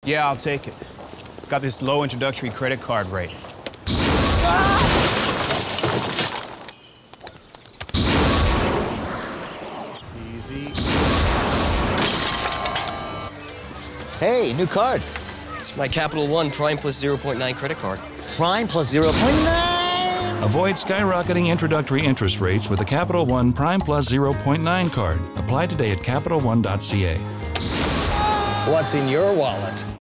Yeah, I'll take it. Got this low introductory credit card rate. Easy. Hey, new card. It's my Capital One Prime plus 0.9 credit card. Prime plus 0.9. Avoid skyrocketing introductory interest rates with the Capital One Prime Plus 0.9 card. Apply today at CapitalOne.ca. What's in your wallet?